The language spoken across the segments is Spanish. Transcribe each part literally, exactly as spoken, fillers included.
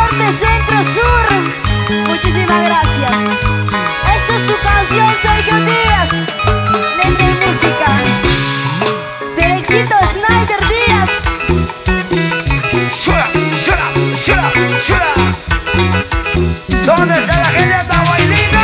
norte, centro, sur. Muchísimas gracias. Esta es tu canción, Sergio Díaz. Letra y música del éxito Snyder Díaz. Shura, shura, shura, shura. ¿Dónde está la gente de Tahuaylina?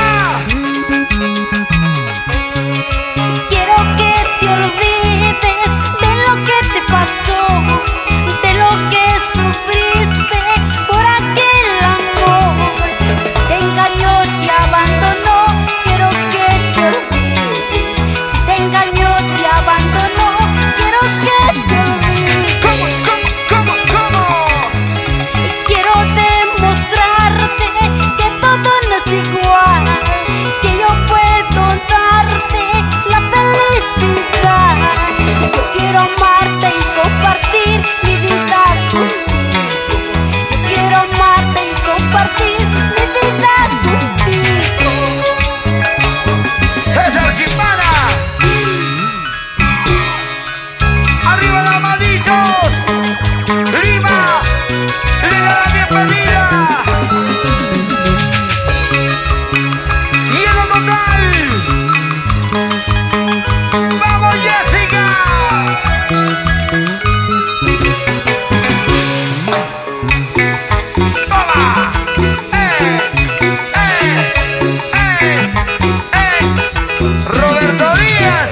Quiero que te olvides de lo que te pasó, de lo que sufriste por aquel amor. Si te engañó, te abandonó, quiero que te olvides. Si te engañó, te abandonó, quiero que te olvides. ¿Cómo, cómo, cómo, cómo? Quiero demostrarte que todo no es igual, que yo puedo darte la felicidad. Yo quiero amarte y compartir mi vida contigo. Yo quiero amarte y compartir mi vida contigo. César Chimbala. Arriba las manitos. Lima, le da la bienvenida. Hielo total. Vamos, Jessica. Toma. Eh, eh, eh, eh. Roberto Díaz.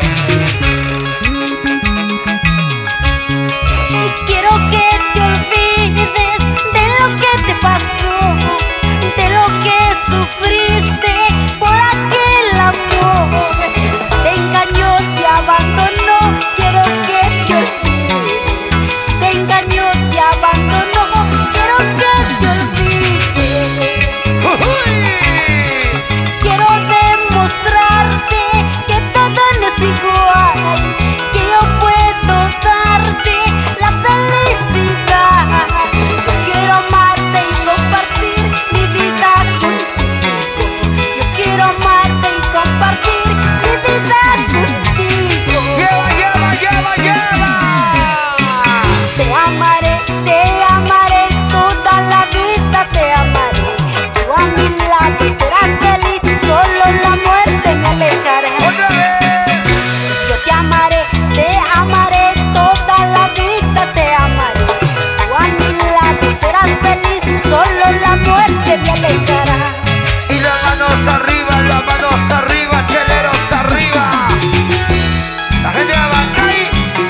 Quiero que te olvides de lo que te pasó, de lo que sufriste por aquel amor. Si te engañó, te abandonó, quiero que te olvides. Si te engañó, te abandonó, quiero que te olvides. Ujuy. Quiero demostrarte que todo no es igual, que yo puedo darte la felicidad. Yo quiero amarte y compartir mi vida contigo. Yo quiero amarte y compartir mi vida contigo. Lleva, lleva, lleva, lleva. Te amaré, te amaré toda la vida, te amaré. Tú a mi lado serás feliz, solo la muerte me alejará. Otra vez. Yo te amaré, te amaré toda la vida, te amaré. Tú a mi lado serás feliz, solo la muerte me alejará. Y las manos arriba, las manos arriba, cheleros arriba. La gente de Bancay.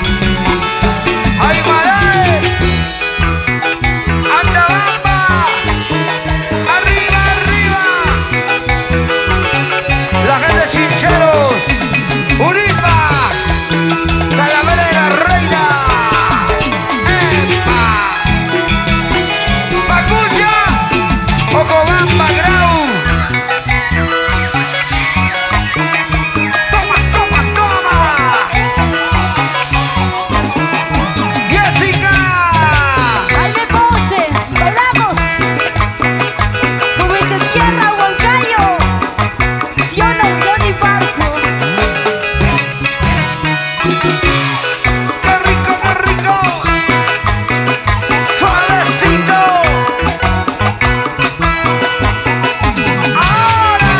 Aymarae. Antabamba. Arriba, arriba. La gente de Chincheros. Uripa. Talavera de la Reina. Epa. Pacucha. Ocobamba, Grau. Toma, toma, toma. Jessica. Baile pose, bailamos. Joven de tierra, Huancayo. Siona Johnny Barco. ¡Qué rico, qué rico! ¡Suavecito! ¡Ahora!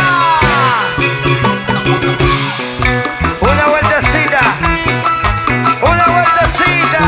Una vueltecita. Una vueltecita.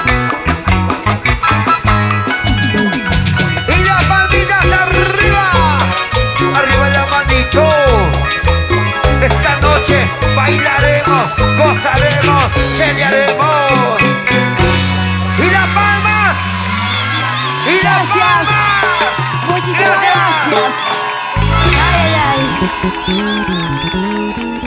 Y las palmitas arriba. Arriba la manito. Esta noche bailaremos, gozaremos, chelearemos. Y las palmas. Y las Gracias. palmas. Muchísimas Gracias. gracias. Ay, ay, ay.